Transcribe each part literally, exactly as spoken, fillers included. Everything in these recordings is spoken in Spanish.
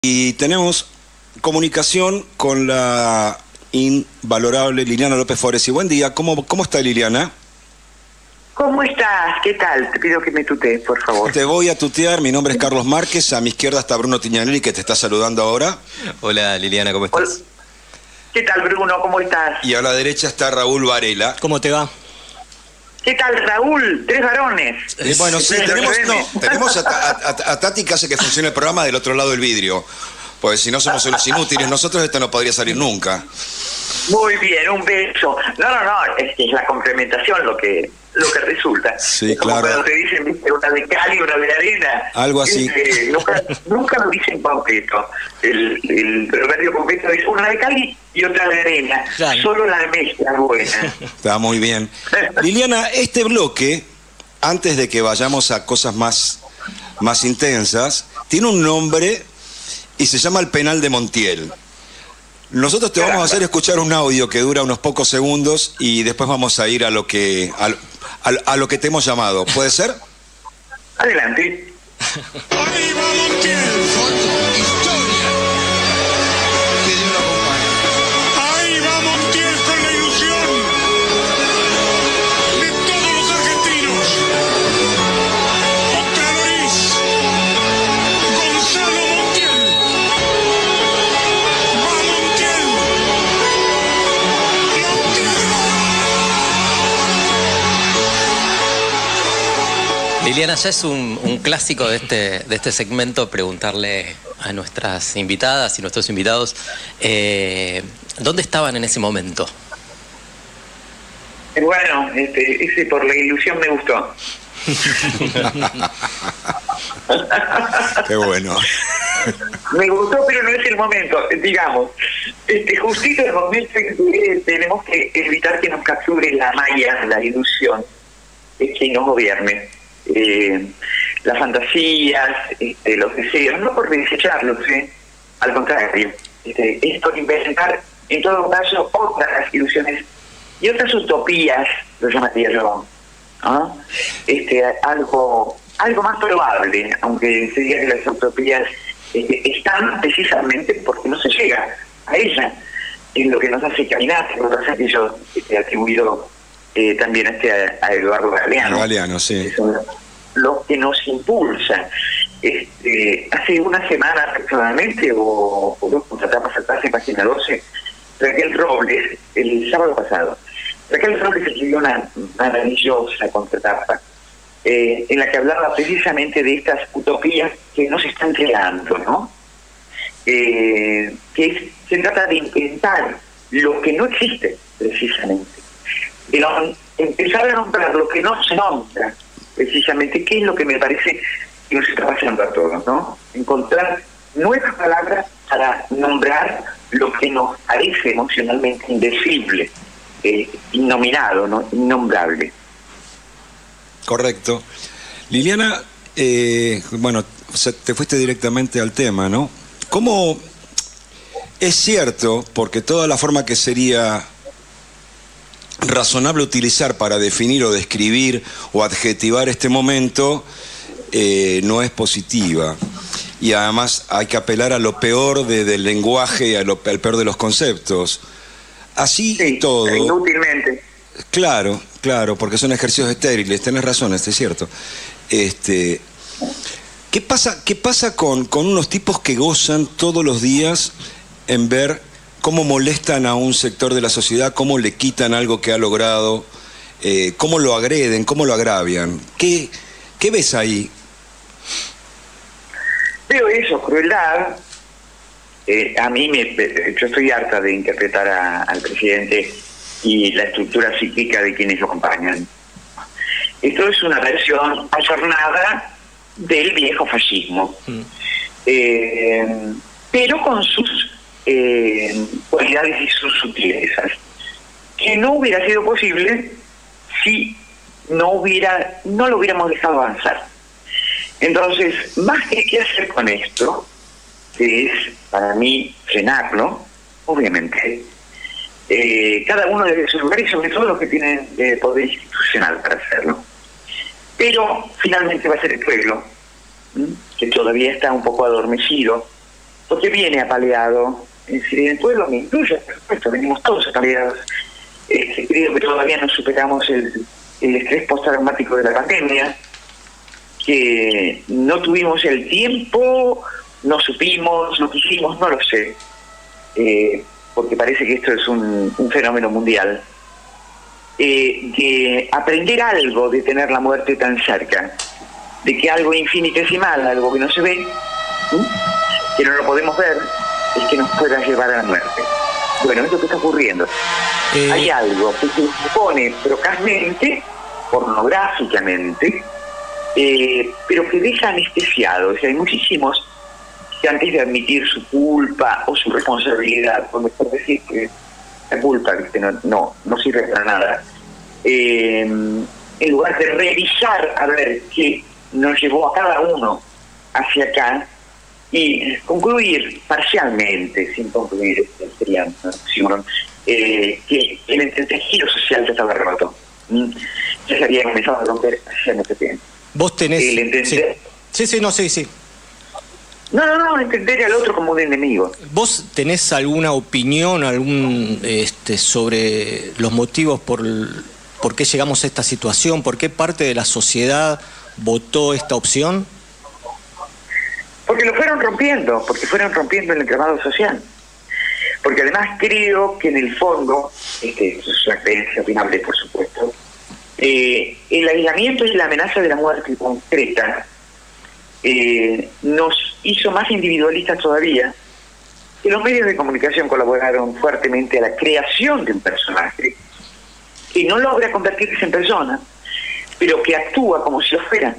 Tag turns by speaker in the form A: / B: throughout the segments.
A: Y tenemos comunicación con la invalorable Liliana López Foresi. Buen día, ¿cómo, cómo está Liliana?
B: ¿Cómo estás? ¿Qué tal? Te pido que me tutees, por favor.
A: Te voy a tutear, mi nombre es Carlos Márquez, a mi izquierda está Bruno Tignanelli, que te está saludando ahora.
C: Hola Liliana, ¿cómo estás?
B: Hola. ¿Qué tal, Bruno? ¿Cómo estás?
A: Y a la derecha está Raúl Varela.
C: ¿Cómo te va?
B: ¿Qué tal, Raúl? Tres varones.
A: Eh, bueno, sí,
B: Sí,
A: tenemos,
B: sí.
A: no, tenemos a, a, a, a Tati que hace que funcione el programa del otro lado del vidrio. Pues si no somos unos inútiles, nosotros esto no podría salir nunca.
B: Muy bien, un beso. No, no, no, es que es la complementación lo que lo que resulta.
A: Sí,
B: es como
A: claro.
B: cuando te dicen, ¿viste? Una de cal y una de arena.
A: Algo así.
B: Este, nunca, nunca lo dicen completo. El, el proverbio completo es una de cal y otra de arena.
C: Claro.
B: Solo la mezcla es buena.
A: Está muy bien. Liliana, este bloque, antes de que vayamos a cosas más, más intensas, tiene un nombre y se llama El Penal de Montiel. Nosotros te vamos a hacer escuchar un audio que dura unos pocos segundos y después vamos a ir a lo que a, a, a lo que te hemos llamado. ¿Puede ser?
B: Adelante.
D: Ahí va Montiel, foto, historia, que Dios lo acompañe. Ahí va Montiel con la ilusión de todos los argentinos. Otra Loris, Gonzalo Montiel. Va Montiel.
C: Liliana, ya es un, un clásico de este, de este segmento preguntarle a nuestras invitadas y nuestros invitados eh, ¿dónde estaban en ese momento?
B: Bueno, este, ese por la ilusión me gustó.
A: Qué bueno.
B: Me gustó, pero no es el momento. Digamos, este, justito el momento en que tenemos que evitar que nos capture la malla, la ilusión, es que nos gobierne. Eh, las fantasías, este, los deseos, no por desecharlos, ¿eh? Al contrario, este, es por inventar, en todo caso, otras ilusiones y otras utopías, lo llamaría yo, ¿no? Este, algo, algo más probable, aunque se diga que las utopías este, están precisamente porque no se llega a ellas, es lo que nos hace caminar, lo que hace que yo este, atribuido eh, también a, este, a, a Eduardo Galeano.
A: Galeano, sí.
B: Son los que nos impulsan. Este, hace una semana aproximadamente, o, o dos contratapas atrás en página doce, Raquel Robles, el sábado pasado, Raquel Robles escribió una maravillosa contratapa eh, en la que hablaba precisamente de estas utopías que no se están creando, ¿no? Eh, que es, se trata de inventar lo que no existe, precisamente. De no, empezar a nombrar lo que no se nombra, precisamente, que es lo que me parece que nos está pasando a todos, ¿no? Encontrar nuevas palabras para nombrar lo que nos parece emocionalmente indecible, eh, innominado, ¿no? Innombrable.
A: Correcto. Liliana, eh, bueno, te fuiste directamente al tema, ¿no? ¿Cómo es cierto, porque toda la forma que sería razonable utilizar para definir o describir o adjetivar este momento eh, no es positiva, y además hay que apelar a lo peor de, del lenguaje, a lo, al peor de los conceptos, así
B: Sí,
A: y todo
B: inútilmente.
A: claro, claro, porque son ejercicios estériles, tenés razón, es cierto. Este, ¿qué pasa, qué pasa con, con unos tipos que gozan todos los días en ver cómo molestan a un sector de la sociedad, cómo le quitan algo que ha logrado, eh, cómo lo agreden, cómo lo agravian? ¿Qué, qué ves ahí?
B: Veo eso, crueldad. Eh, a mí, me, yo estoy harta de interpretar a, al presidente y la estructura psíquica de quienes lo acompañan. Esto es una versión ayornada del viejo fascismo, mm. eh, pero con sus eh, cualidades y sus sutilezas, que no hubiera sido posible si no hubiera, no lo hubiéramos dejado avanzar. Entonces, más que qué hacer con esto, que es para mí frenarlo, obviamente, eh, cada uno debe su lugar y sobre todo los que tienen eh, poder institucional para hacerlo. Pero finalmente va a ser el pueblo, ¿m? que todavía está un poco adormecido porque viene apaleado. Es decir, en el pueblo me incluye, por supuesto, venimos todos apaleados. Este, creo que todavía no superamos el, el estrés postraumático de la pandemia, que no tuvimos el tiempo, no supimos, no quisimos, no lo sé, eh, porque parece que esto es un, un fenómeno mundial, eh, de aprender algo de tener la muerte tan cerca, de que algo infinitesimal, algo que no se ve, ¿sí?, que no lo podemos ver, es que nos pueda llevar a la muerte. Bueno, es lo que está ocurriendo. Eh... Hay algo que se supone procazmente, pornográficamente, eh, pero que deja anestesiado. O sea, hay muchísimos que antes de admitir su culpa o su responsabilidad, por mejor decir que la culpa, ¿viste?, no, no, no sirve para nada, eh, en lugar de revisar a ver qué nos llevó a cada uno hacia acá, y concluir parcialmente, sin concluir, sería una eh, que el entretejido social ya estaba roto. ¿Mm? Ya se había comenzado a romper hacia mucho tiempo.
E: Vos tenés...
B: El entender...
E: sí. sí, sí, no, sí, sí.
B: No, no, no, entender al otro como un enemigo.
E: ¿Vos tenés alguna opinión, algún este, sobre los motivos por, por qué llegamos a esta situación? ¿Por qué parte de la sociedad votó esta opción?
B: Porque lo fueron rompiendo, porque fueron rompiendo el entramado social. Porque además creo que en el fondo, este, es una creencia opinable, por supuesto, eh, el aislamiento y la amenaza de la muerte concreta eh, nos hizo más individualistas todavía, que los medios de comunicación colaboraron fuertemente a la creación de un personaje que no logra convertirse en persona, pero que actúa como si lo fuera,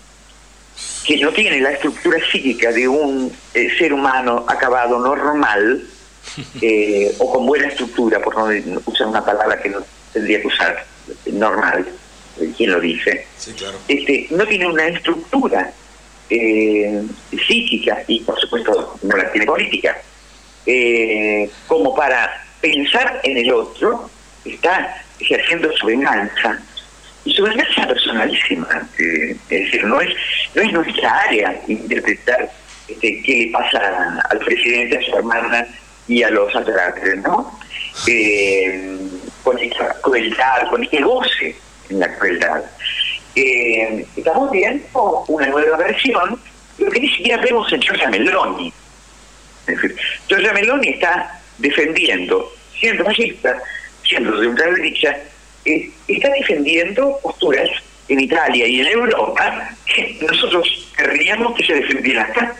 B: que no tiene la estructura psíquica de un eh, ser humano acabado normal, eh, o con buena estructura, por no usar una palabra que no tendría que usar, normal, ¿quién lo dice?
A: Sí, claro.
B: Este, no tiene una estructura eh, psíquica, y por supuesto no la tiene política, eh, como para pensar en el otro, está ejerciendo su venganza. Y su venganza personalísima, eh, es decir, no es, no es nuestra área interpretar este, qué le pasa al presidente, a su hermana y a los atrás, ¿no? Eh, con esta crueldad, con este goce en la crueldad. Eh, estamos viendo una nueva versión, pero que ni siquiera vemos en Giorgia Meloni. Es decir, Giorgia Meloni está defendiendo, siendo fascista, siendo de ultraderecha, Eh, está defendiendo posturas en Italia y en Europa que nosotros querríamos que se defendieran acá.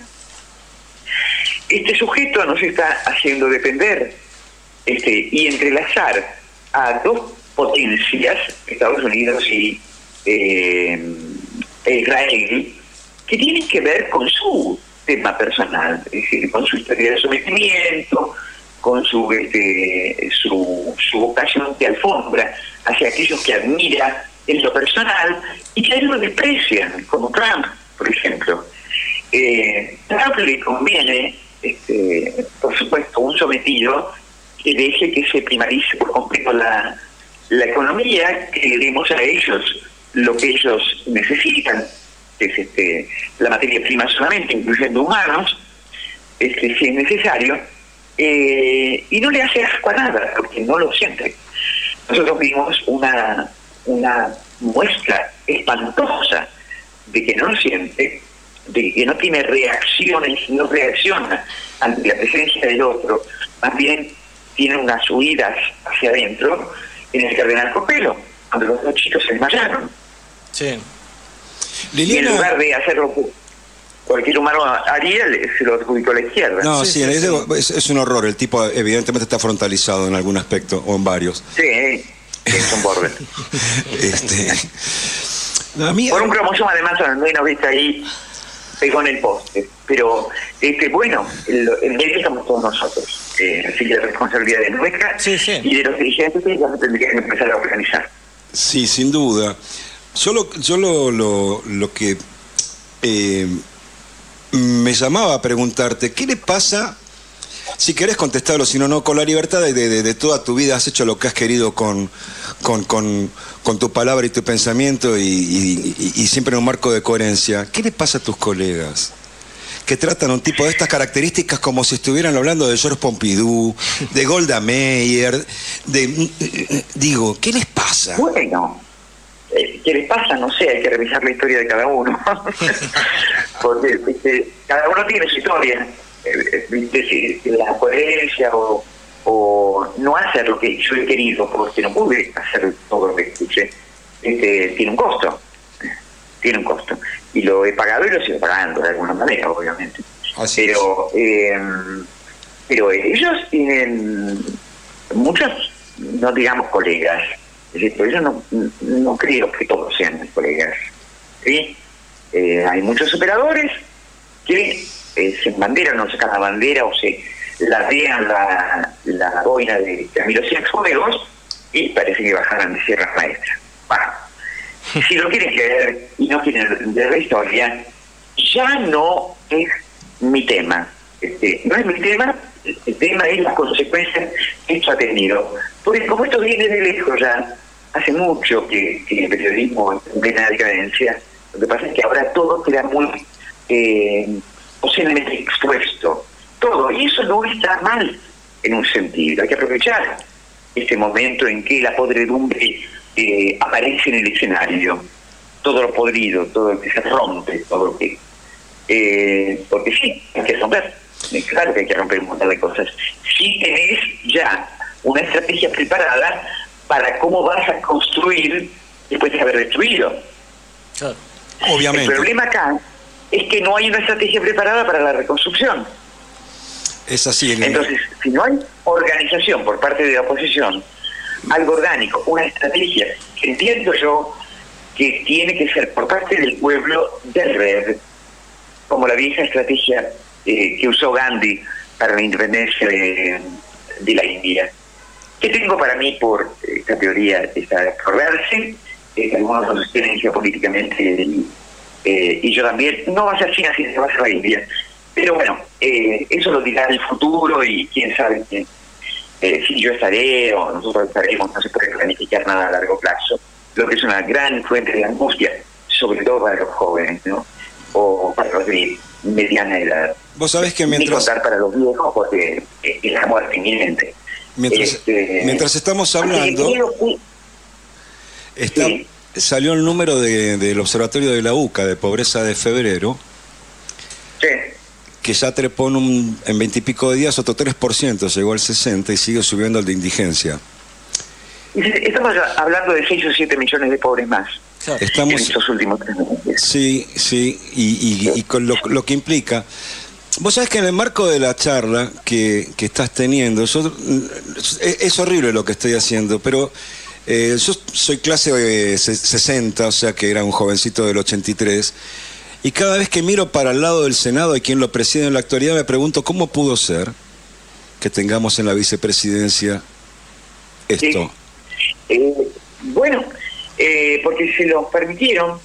B: Este sujeto nos está haciendo depender este, y entrelazar a dos potencias, Estados Unidos y eh, Israel, que tienen que ver con su tema personal, es decir, con su historia de sometimiento, con su, este, su, su vocación de alfombra hacia aquellos que admira en lo personal y que a él lo desprecian, como Trump, por ejemplo. Eh, Trump le conviene, este, por supuesto, un sometido que deje que se primarice por completo la, la economía, que le demos a ellos lo que ellos necesitan, que es este, la materia prima solamente, incluyendo humanos, este, si es necesario, eh, y no le hace asco a nada, porque no lo siente. Nosotros vimos una, una muestra espantosa de que no lo siente, de que no tiene reacciones, no reacciona ante la presencia del otro, más bien tiene unas huidas hacia adentro en el cardenal Copelo, cuando los dos chicos se desmayaron.
E: Sí.
B: Liliana... Y en lugar de hacerlo cualquier humano haría, se lo adjudicó a la izquierda.
A: No, sí, sí, sí, sí. Es, es un horror. El tipo evidentemente está frontalizado en algún aspecto, o en varios.
B: Sí, es un borde.
A: este, no, a mí,
B: Por un cromosoma además, al menos viste ahí, pegó en el poste. Pero, este bueno, el, en medio estamos todos nosotros. Eh, así que la responsabilidad es nuestra, sí, sí, y de los dirigentes que ya se tendrían que empezar a organizar.
A: Sí, sin duda. Yo lo, yo lo, lo, lo que... Eh, me llamaba a preguntarte, ¿qué le pasa, si querés contestarlo, si no, no, con la libertad de, de, de toda tu vida has hecho lo que has querido con, con, con, con tu palabra y tu pensamiento y, y, y siempre en un marco de coherencia? ¿Qué le pasa a tus colegas? que tratan a un tipo de estas características como si estuvieran hablando de Georges Pompidou, de Golda Meir, de... Digo, ¿qué les pasa?
B: Bueno, eh, ¿qué les pasa? No sé, hay que revisar la historia de cada uno. Porque ¿viste? Cada uno tiene su historia. Eh, ¿viste? Si, si la coherencia o, o no hacer lo que yo he querido, porque no pude hacer todo lo que escuché, este, tiene un costo. Tiene un costo. Y lo he pagado y lo sigo pagando de alguna manera, obviamente.
A: Así
B: pero eh, pero ellos tienen muchos, no digamos colegas, es decir, yo no, no creo que todos sean mis colegas, ¿sí? Eh, hay muchos operadores que eh, se embanderan o sacan la bandera o se ladean la, la boina de Camilo Cienfuegos y parece que bajaran de Sierra Maestra. Bueno, si lo quieren creer y no quieren entender la historia, ya no es mi tema. Este, no es mi tema, el tema es las consecuencias que esto ha tenido. Porque como esto viene de lejos ya, hace mucho que, que el periodismo es en plena decadencia, lo que pasa es que ahora todo queda muy eh, posiblemente expuesto. Todo, y eso no está mal en un sentido. Hay que aprovechar este momento en que la podredumbre eh, aparece en el escenario. Todo lo podrido, todo lo que se rompe, todo lo que... Eh, porque sí, hay que romper. Claro que hay que romper un montón de cosas. Si tenés ya una estrategia preparada para cómo vas a construir después de haber destruido.
E: Claro.
A: Obviamente.
B: El problema acá es que no hay una estrategia preparada para la reconstrucción.
A: Es así. El...
B: Entonces, si no hay organización por parte de la oposición, algo orgánico, una estrategia, que entiendo yo que tiene que ser por parte del pueblo de red, como la vieja estrategia eh, que usó Gandhi para la independencia de, de la India, que tengo para mí por esta teoría está por verse, eh, algunos lo sostienen geopolíticamente y, eh, y yo también, no va a ser China, sino que va a ser la India. Pero bueno, eh, eso lo dirá el futuro y quién sabe que, eh, si yo estaré o nosotros estaremos, no se puede planificar nada a largo plazo, lo que es una gran fuente de angustia, sobre todo para los jóvenes, ¿no? O para los de mediana edad.
A: Vos sabés que mientras...
B: Ni contar para los viejos porque es la muerte inminente.
A: Mientras,
B: este,
A: mientras estamos hablando,
B: que,
A: está,
B: sí.
A: salió el número de, del Observatorio de la U C A de pobreza de febrero,
B: Sí.
A: que ya trepó en, un, en veintipico de días otro tres por ciento, llegó al sesenta y sigue subiendo el de indigencia.
B: Estamos hablando de seis o siete millones de pobres más.
A: Estamos,
B: en estos últimos tres meses.
A: Sí, sí, y, y, y con lo, lo que implica. Vos sabés que en el marco de la charla que, que estás teniendo, yo, es, es horrible lo que estoy haciendo, pero eh, yo soy clase eh, sesenta, o sea que era un jovencito del ochenta y tres, y cada vez que miro para el lado del Senado y quien lo preside en la actualidad me pregunto cómo pudo ser que tengamos en la vicepresidencia esto.
B: Sí. Eh, bueno... Eh, porque se los permitieron,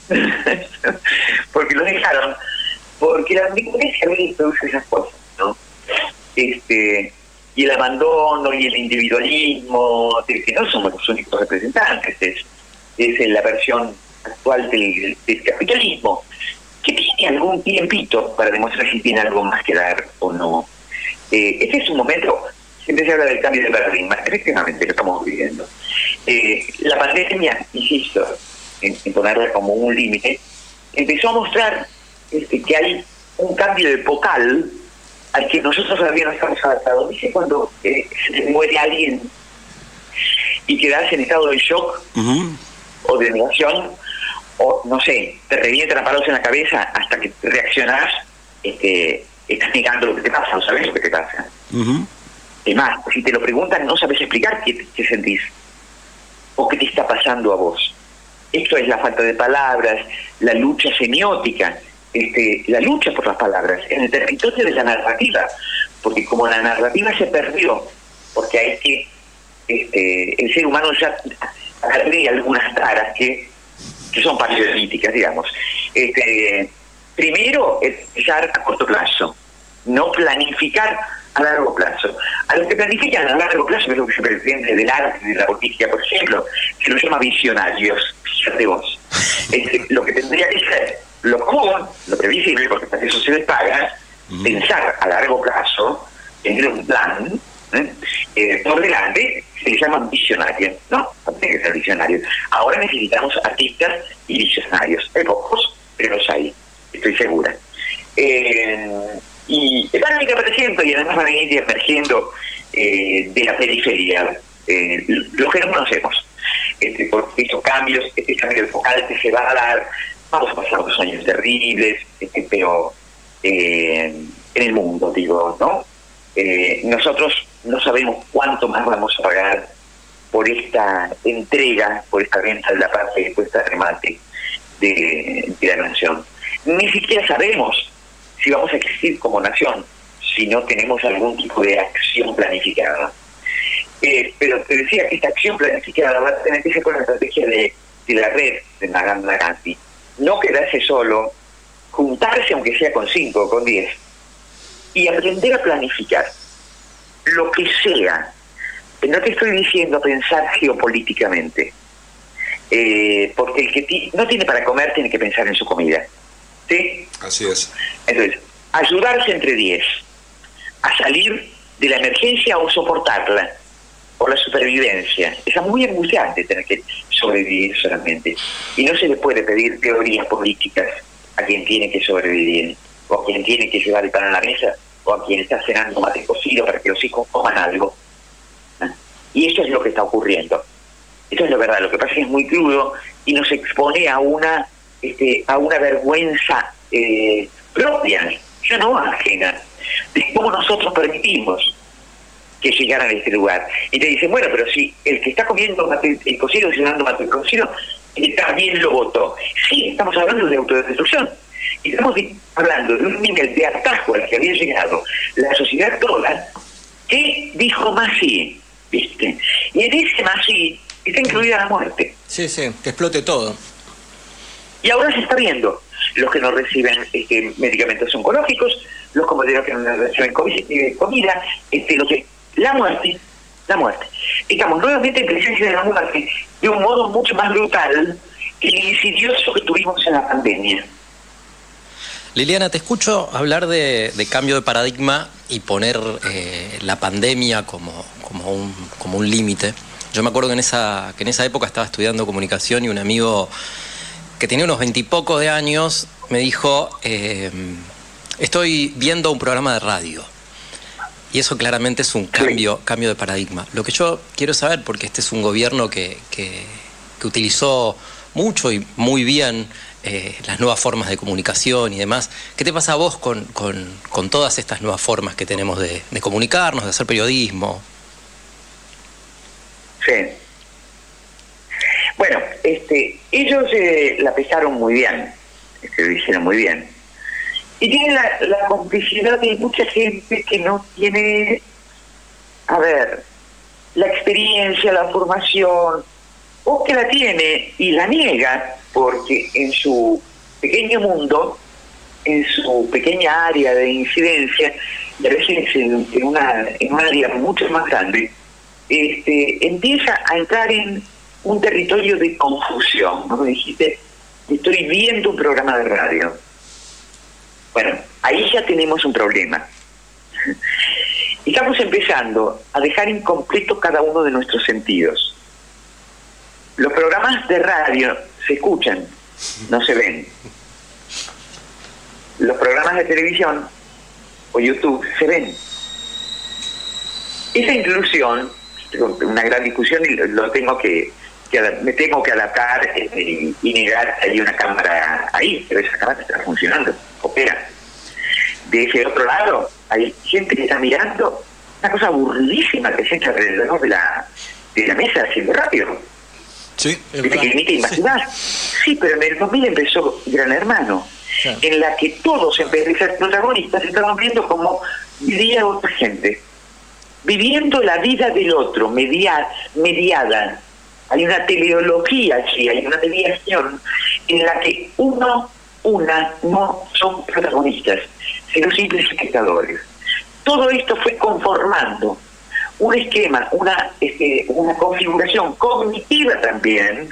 B: porque lo dejaron, porque la delincuencia produce esas cosas, ¿no? Este, y el abandono y el individualismo, que no somos los únicos representantes, es, es la versión actual del, del capitalismo, que tiene algún tiempito para demostrar si tiene algo más que dar o no. Eh, este es un momento, siempre se habla del cambio de paradigma, efectivamente lo estamos viviendo. Eh, la pandemia, insisto, en, en ponerla como un límite, empezó a mostrar este, que hay un cambio epocal al que nosotros todavía no estamos adaptados. ¿Viste cuando eh, se muere alguien y quedas en estado de shock uh-huh. o de negación? O, no sé, te revientan a palos en la cabeza hasta que reaccionás, este, estás negando lo que te pasa, no sabes lo que te pasa. Uh-huh. Es más, si te lo preguntan, no sabes explicar qué, qué sentís o qué te está pasando a vos. Esto es la falta de palabras, la lucha semiótica, este, la lucha por las palabras, en el territorio de la narrativa, porque como la narrativa se perdió, porque hay que, este, el ser humano ya agrega algunas taras que, que son paleolíticas, digamos. Este, primero, empezar a corto plazo, no planificar a largo plazo. A los que planifican a largo plazo, que es lo que se pretende del arte, de la política, por ejemplo, se los llama visionarios, fíjate vos. Este, lo que tendría que ser lo común, lo previsible, porque para eso se les paga, Uh-huh. Pensar a largo plazo, tener un plan ¿eh? Eh, por delante, se le llaman visionarios, ¿no? No tiene que ser visionarios. Ahora necesitamos artistas y visionarios. Hay pocos, pero los hay, estoy segura. Eh, y van a ir apareciendo y además van a ir emergiendo eh, de la periferia, eh, los que no conocemos. Este, por estos cambios, este cambio de focal que se va a dar, vamos a pasar dos años terribles, este, pero eh, en el mundo, digo, ¿no? Eh, nosotros no sabemos cuánto más vamos a pagar por esta entrega, por esta venta de la parte, por este remate de, de la nación. Ni siquiera sabemos si vamos a existir como nación si no tenemos algún tipo de acción planificada. Eh, pero te decía que esta acción planificada va a tener que ser con la estrategia de, de la red de Mahatma Gandhi. No quedarse solo, juntarse aunque sea con cinco, con diez, y aprender a planificar lo que sea. No te estoy diciendo pensar geopolíticamente, eh, porque el que ti, no tiene para comer tiene que pensar en su comida. ¿Sí?
A: Así es.
B: Entonces, ayudarse entre diez a salir de la emergencia o soportarla, por la supervivencia. Es muy angustiante tener que sobrevivir solamente. Y no se le puede pedir teorías políticas a quien tiene que sobrevivir, o a quien tiene que llevar el pan a la mesa, o a quien está cenando mate cocido para que los hijos coman algo. ¿Ah? Y eso es lo que está ocurriendo. Eso es la verdad. Lo que pasa es que es muy crudo y nos expone a una este, a una vergüenza eh, propia, ya no ajena, de cómo nosotros permitimos que llegaran a este lugar. Y te dicen, bueno, pero si el que está comiendo mate, el cocido, cenando mate cocido, también lo votó. Sí, estamos hablando de autodestrucción. Estamos hablando de un nivel de atajo al que había llegado la sociedad toda, que dijo más sí, ¿viste? Y en ese más sí está incluida la muerte.
E: Sí, sí, que explote todo.
B: Y ahora se está viendo los que no reciben este, medicamentos oncológicos, los compañeros que no reciben comida, este, lo que, la muerte, la muerte. Estamos nuevamente en presencia de la muerte de un modo mucho más brutal que el insidioso que tuvimos en la pandemia.
C: Liliana, te escucho hablar de, de cambio de paradigma y poner eh, la pandemia como, como un, como un límite. Yo me acuerdo que en, esa, que en esa época estaba estudiando comunicación y un amigo que tenía unos veintipocos de años me dijo, eh, estoy viendo un programa de radio. Y eso claramente es un cambio, sí. cambio de paradigma. Lo que yo quiero saber, porque este es un gobierno que, que, que utilizó mucho y muy bien eh, las nuevas formas de comunicación y demás. ¿Qué te pasa a vos con, con, con todas estas nuevas formas que tenemos de, de comunicarnos, de hacer periodismo?
B: Sí. Bueno, este, ellos eh, la pesaron muy bien, este, lo hicieron muy bien. Y tienen la, la complicidad de mucha gente que no tiene, a ver, la experiencia, la formación, o que la tiene y la niega, porque en su pequeño mundo, en su pequeña área de incidencia, y a veces en, en, una, en un área mucho más grande, este, empieza a entrar en un territorio de confusión. ¿No? Me dijiste, estoy viendo un programa de radio. Bueno, ahí ya tenemos un problema. Estamos empezando a dejar incompleto cada uno de nuestros sentidos. Los programas de radio se escuchan, no se ven. Los programas de televisión o YouTube se ven. Esa inclusión, una gran discusión y lo tengo que, que me tengo que adaptar y, y negar que hay una cámara ahí, pero esa cámara está funcionando, opera. De ese otro lado hay gente que está mirando una cosa aburridísima que se echa alrededor de la, de la mesa haciendo rápido.
A: Sí,
B: es que limita imaginar. Sí. sí, pero en el dos mil empezó Gran Hermano, sí. en la que todos, en vez de ser protagonistas, estaban viendo cómo vivía otra gente, viviendo la vida del otro, media, mediada. Hay una teleología aquí, hay una mediación en la que uno, una, no son protagonistas, sino simples espectadores. Todo esto fue conformando un esquema, una, este, una configuración cognitiva también,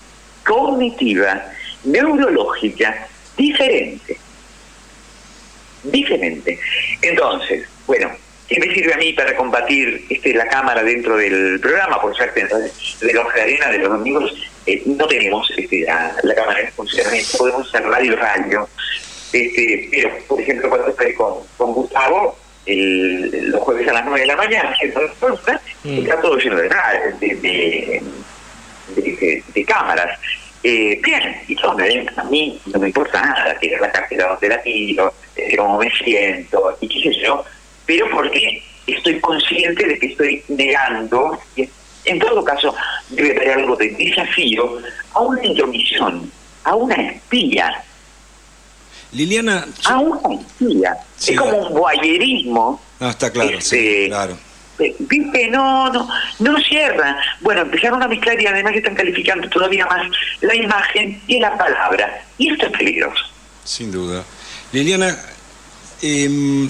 B: cognitiva, neurológica, diferente. diferente. Entonces, bueno, ¿qué me sirve a mí para combatir este, la cámara dentro del programa? Por suerte, de la hoja de arena de los domingos eh, no tenemos este, la, la cámara en funcionamiento, podemos hacer radio radio. Este, pero, por ejemplo, cuando estoy con, con Gustavo, el, los jueves a las nueve de la mañana, mm. está todo lleno de, de, de, de, de, de cámaras. Eh, bien, y todo me ven, a mí no me importa nada, tirar la cartera donde la tiro, eh, cómo me siento, y qué sé yo, pero porque estoy consciente de que estoy negando, y en todo caso debe haber algo de desafío a una intromisión, a una espía.
A: Liliana...
B: A una espía. Sí, es como un voyerismo.
A: No, está claro,
B: este,
A: sí, claro.
B: ¿Viste? No, no, no cierra. Bueno, empezaron a mezclar y además están calificando todavía más la imagen y la palabra. Y esto es peligroso.
A: Sin duda. Liliana, eh,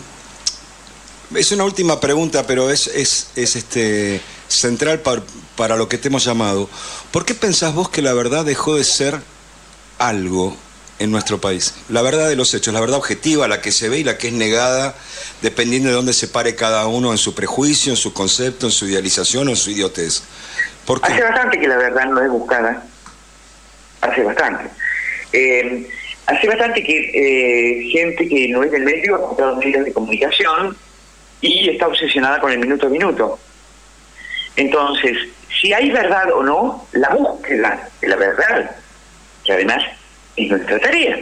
A: es una última pregunta, pero es, es, es este central para, para lo que te hemos llamado. ¿Por qué pensás vos que la verdad dejó de ser algo en nuestro país? La verdad de los hechos, la verdad objetiva, la que se ve y la que es negada, dependiendo de dónde se pare cada uno en su prejuicio, en su concepto, en su idealización o en su idiotez. ¿Por qué?
B: Hace bastante que la verdad no es buscada. Hace bastante. Eh, hace bastante que eh, gente que no es del medio ha comprado medios de comunicación y está obsesionada con el minuto a minuto. Entonces, si hay verdad o no, la búsqueda de la verdad, que además es nuestra tarea,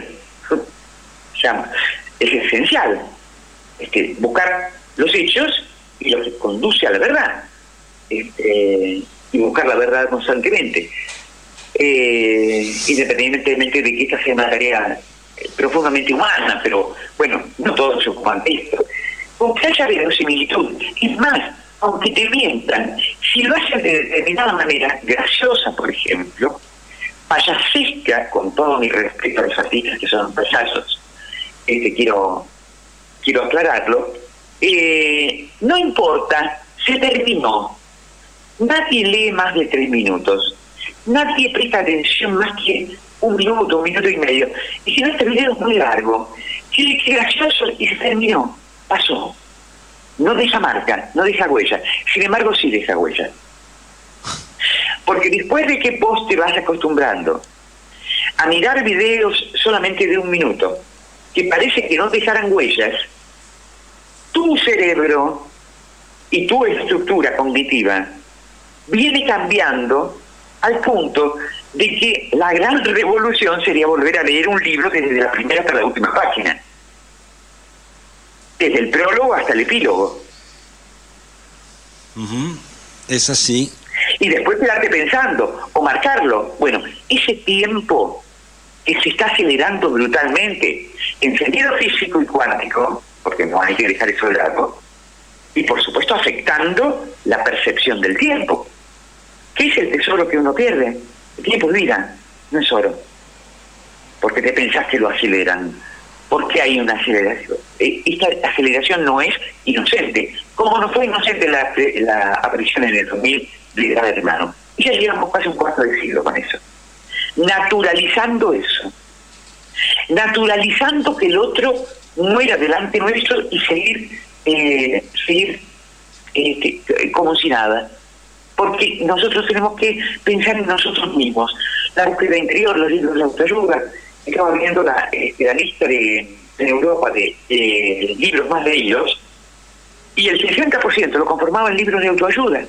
B: o sea, es esencial, este, buscar los hechos y lo que conduce a la verdad, este, y buscar la verdad constantemente, eh, independientemente de que esta sea una tarea profundamente humana, pero bueno, no todos se ocupan de esto. Con que haya verosimilitud, es más, aunque te mientan, si lo hacen de determinada manera, graciosa, por ejemplo, payasesca, con todo mi respeto a los artistas que son payasos, este, quiero quiero aclararlo, eh, no importa, se terminó. Nadie lee más de tres minutos, nadie presta atención más que un minuto, un minuto y medio. Y si no, este video es muy largo, si es gracioso y se terminó, pasó. No deja marca, no deja huella, sin embargo sí deja huella. Porque después de que vos te vas acostumbrando a mirar videos solamente de un minuto, que parece que no dejarán huellas, tu cerebro y tu estructura cognitiva viene cambiando al punto de que la gran revolución sería volver a leer un libro desde la primera hasta la última página. Desde el prólogo hasta el epílogo.
A: Uh-huh. Es así.
B: Y después quedarte pensando, o marcarlo. Bueno, ese tiempo que se está acelerando brutalmente, en sentido físico y cuántico, porque no hay que dejar eso de lado, y por supuesto afectando la percepción del tiempo. ¿Qué es el tesoro que uno pierde? El tiempo es vida, no es oro. Porque te pensás que lo aceleran. ¿Por qué hay una aceleración? Esta aceleración no es inocente. Como no fue inocente la, la aparición en el dos mil de Gran Hermano. Y ya llevamos casi un cuarto de siglo con eso. Naturalizando eso. Naturalizando que el otro muera delante nuestro y seguir, eh, seguir eh, como si nada. Porque nosotros tenemos que pensar en nosotros mismos. La búsqueda interior, los libros de autoayuda. Estaba viendo la, eh, la lista de, en Europa de eh, libros más leídos y el sesenta por ciento lo conformaban libros de autoayuda.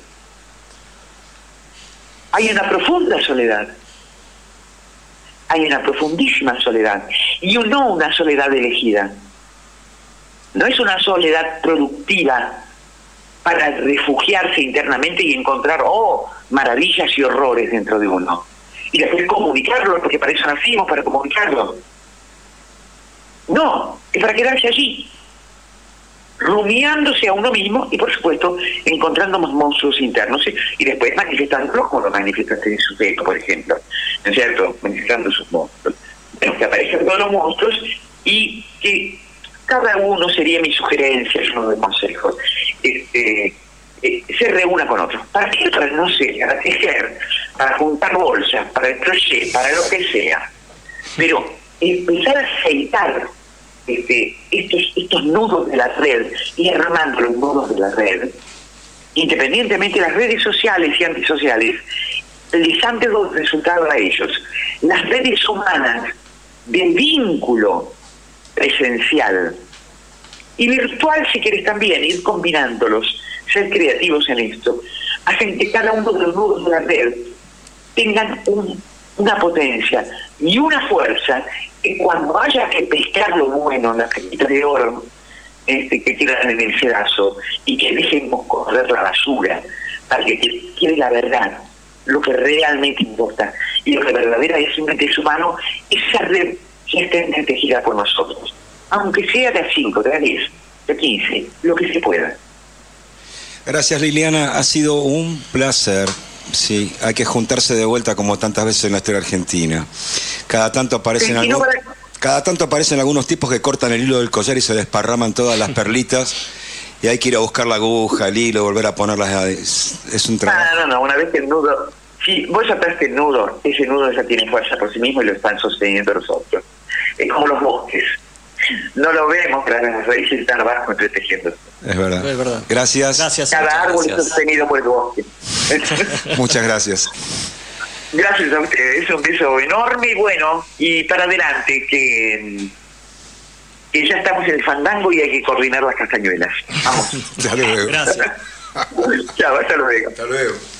B: Hay una profunda soledad. Hay una profundísima soledad. Y no una soledad elegida. No es una soledad productiva para refugiarse internamente y encontrar, oh, maravillas y horrores dentro de uno. Y después comunicarlo, porque para eso nacimos, para comunicarlo. No, es para quedarse allí, rumiándose a uno mismo y, por supuesto, encontrando más monstruos internos y, y después manifestándolo como lo manifestaste en su texto, por ejemplo, ¿no es cierto? Manifestando sus monstruos. Bueno, que aparezcan todos los monstruos y que cada uno, sería mi sugerencia, yo no doy consejos, este, eh, se reúna con otros. ¿Para qué? Para, no sé, para tejer, para juntar bolsas, para el crochet, para lo que sea. Pero empezar a aceitar este, estos, estos nudos de la red y armando los nudos de la red, independientemente de las redes sociales y antisociales, les han dado resultado a ellos. Las redes humanas de vínculo presencial y virtual, si quieres también, ir combinándolos, ser creativos en esto, hacen que cada uno de los nudos de la red tengan un, una potencia y una fuerza que cuando haya que pescar lo bueno, la pepita de oro este, que tiran en el cedazo y que dejemos correr la basura para que quede la verdad, lo que realmente importa y lo que verdaderamente es humano, esa red ya está entretejida por nosotros, aunque sea de cinco, de diez, de quince, lo que se pueda.
A: Gracias, Liliana, ha sido un placer. Sí, hay que juntarse de vuelta como tantas veces en la historia argentina. Cada tanto aparecen
B: Sí,
A: algún,
B: no para-
A: cada tanto aparecen algunos tipos que cortan el hilo del collar y se desparraman todas las perlitas y hay que ir a buscar la aguja, el hilo, volver a ponerlas. a- Es, es un trabajo.
B: Ah, no, no, una vez que el nudo, si vos ataste el nudo, ese nudo ya tiene fuerza por sí mismo y lo están sosteniendo los otros. Es como los bosques. No lo vemos, pero las raíces están abajo entretejiendo.
A: Es verdad.
E: Es verdad.
A: Gracias.
E: Gracias.
B: Cada
E: muchas
B: árbol
E: gracias.
B: es sostenido por el bosque.
A: Muchas gracias.
B: Gracias a ustedes, es un beso enorme y bueno, y para adelante, que, que ya estamos en el fandango y hay que coordinar las castañuelas. Vamos.
A: Hasta luego.
E: Gracias.
B: Chao, hasta luego.
A: Hasta luego.